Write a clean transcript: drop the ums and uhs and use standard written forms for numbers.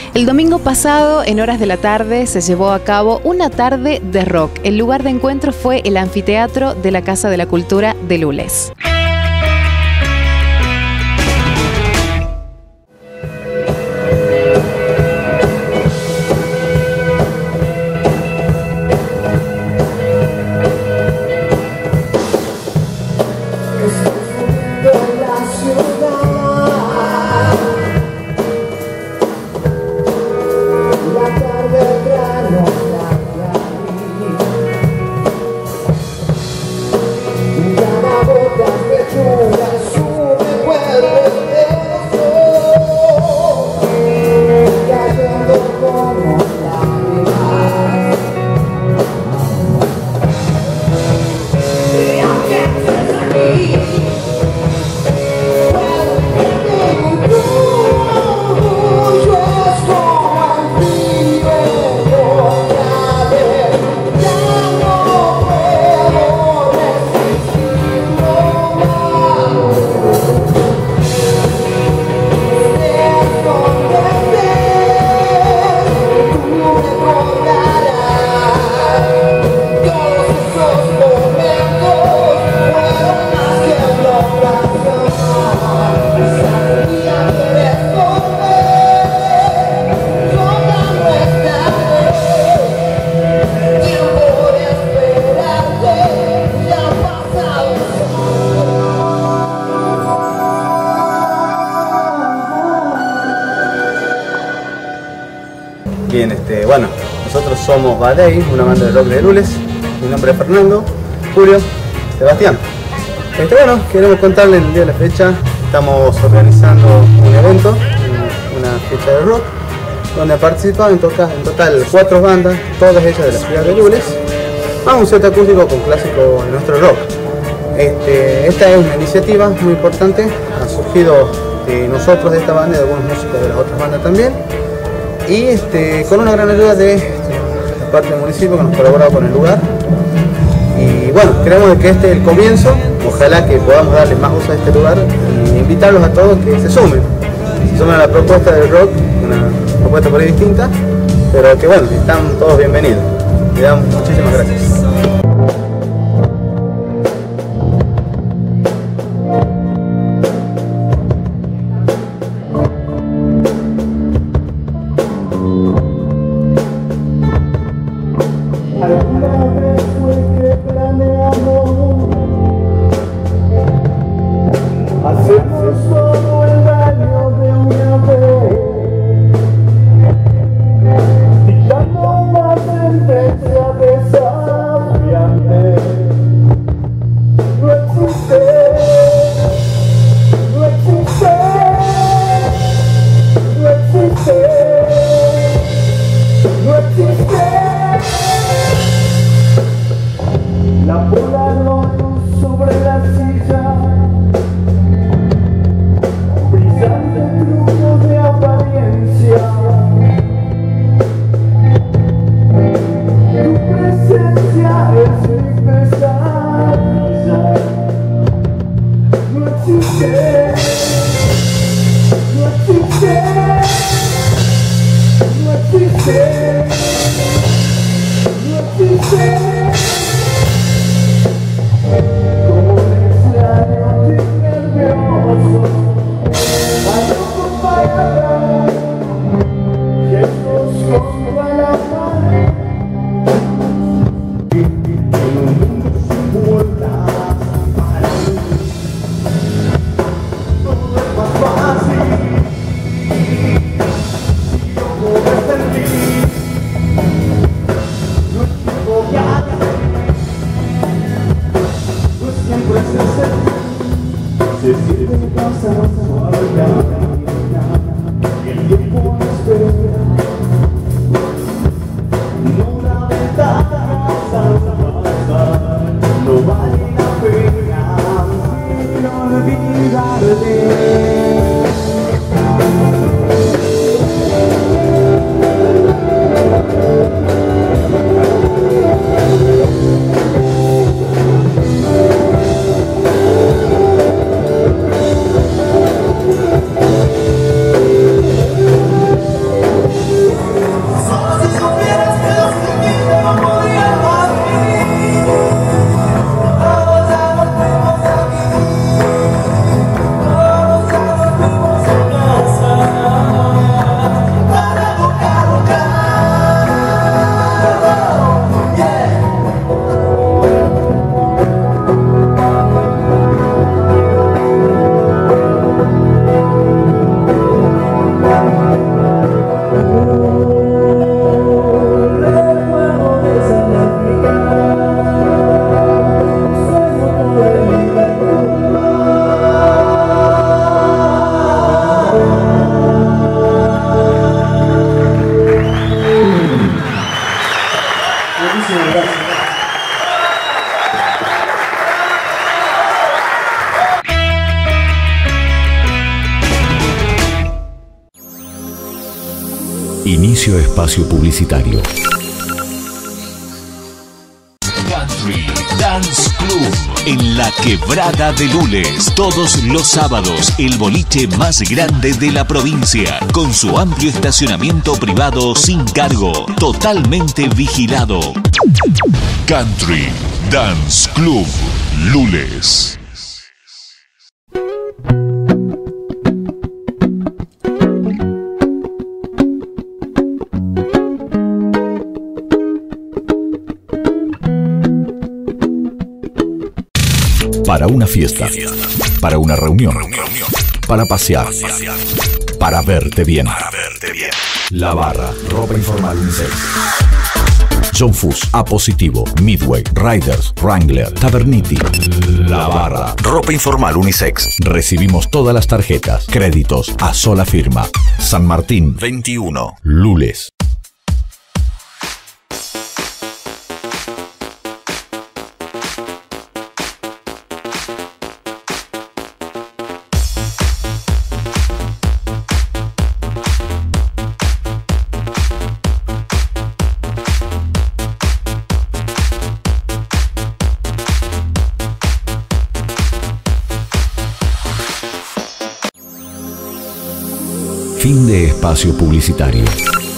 El domingo pasado, en horas de la tarde, se llevó a cabo una tarde de rock. El lugar de encuentro fue el anfiteatro de la Casa de la Cultura de Lules. Bien, bueno, nosotros somos Baley, una banda de rock de Lules. Mi nombre es Fernando, Julio, Sebastián. Bueno, queremos contarles el día de la fecha. Estamos organizando un evento, una fecha de rock, donde participan en total 4 bandas, todas ellas de la ciudad de Lules, más un set acústico con clásicos de nuestro rock. Esta es una iniciativa muy importante, ha surgido de nosotros, de esta banda, y de algunos músicos de las otras bandas también. Y con una gran ayuda de la parte del municipio que nos colabora con el lugar. Y bueno, creemos que este es el comienzo. Ojalá que podamos darle más uso a este lugar y invitarlos a todos que se sumen a la propuesta del rock, una propuesta por ahí distinta, pero que bueno, están todos bienvenidos. Le damos muchísimas gracias. Inicio espacio publicitario. Country Dance Club en la Quebrada de Lules. Todos los sábados, el boliche más grande de la provincia, con su amplio estacionamiento privado sin cargo, totalmente vigilado. Country Dance Club Lules. Para una fiesta, para una reunión, para pasear, para verte bien. La Barra, ropa informal unisex. John Fuss, Apositivo, Midway, Riders, Wrangler, Taverniti. La Barra, ropa informal unisex. Recibimos todas las tarjetas, créditos a sola firma. San Martín 21, Lules. Fin de espacio publicitario.